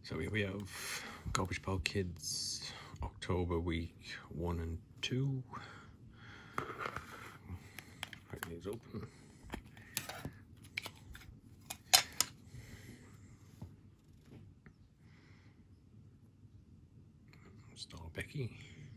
So here we have Garbage Pail Kids, October week 1 and 2. Crack these open. Star Becky.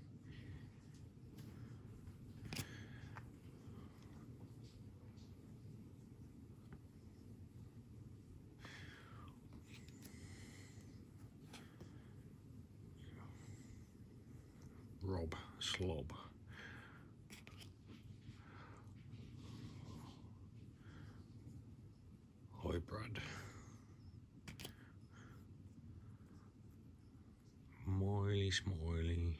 Rob Slob. Hi Brad. Smiley Smiley.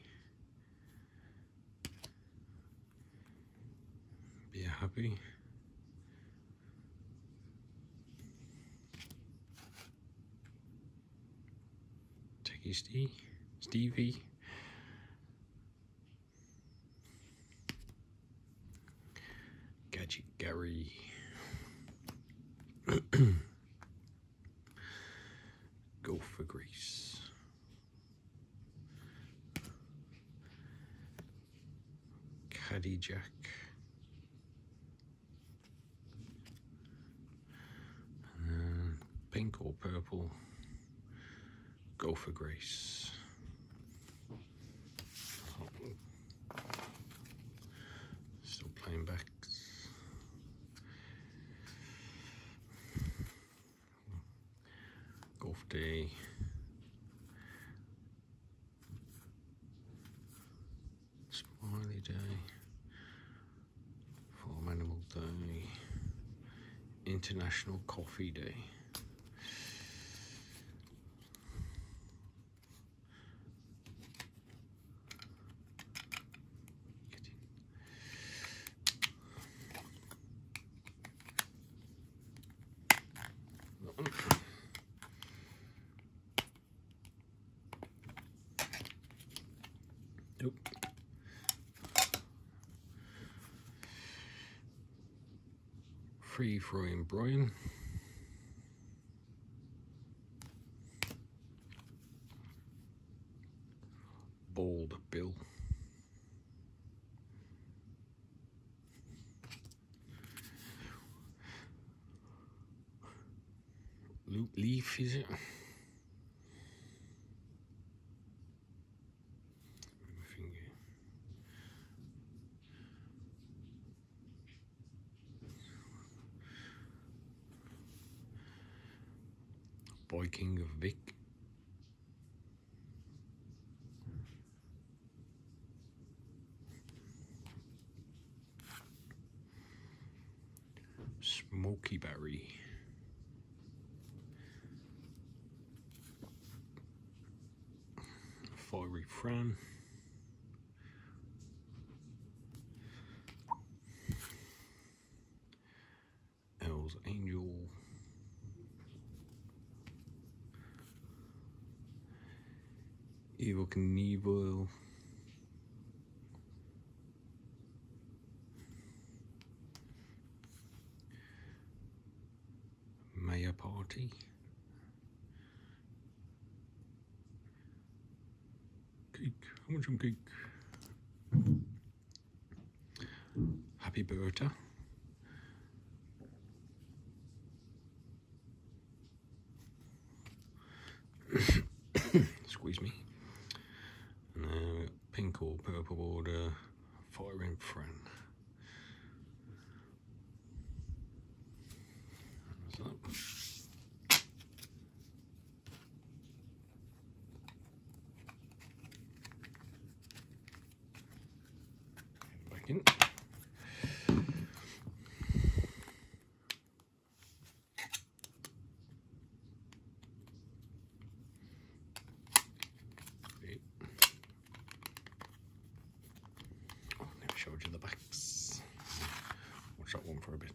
Be happy. Techie Stevie. Gadget Gary. Go for Grease. Caddy Jack. And pink or purple. Go for Grace. Still playing backs. Golf Day. Smiley Day. Farm Animal Day. International Coffee Day. Nope. Free throwing Brian. Bald Bill. Loop Leaf, is it? Boy King of Vic. Smoky Barry. Fiery Fran. Elle's Angel. Evil Knievel. Maya Party. Cake. I want some cake. Happy Berta. Squeeze me. And pink or purple border, Firing Fran. What's that? Back in. Showed you the backs. Watch that one for a bit.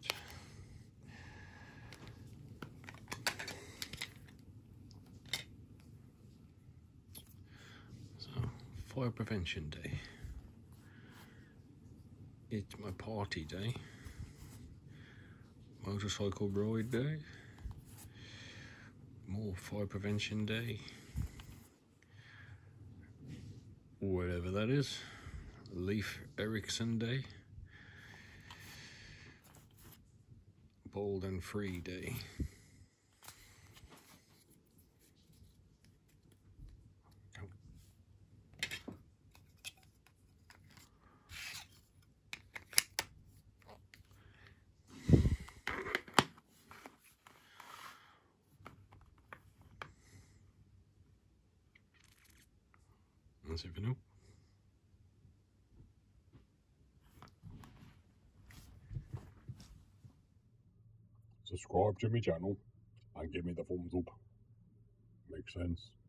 So, Fire Prevention Day. It's my party day. Motorcycle ride day. More Fire Prevention Day. whatever that is, Leif Erikson Day, Bold and Free Day. Let's see if you know. Subscribe to my channel and give me the thumbs up. Makes sense.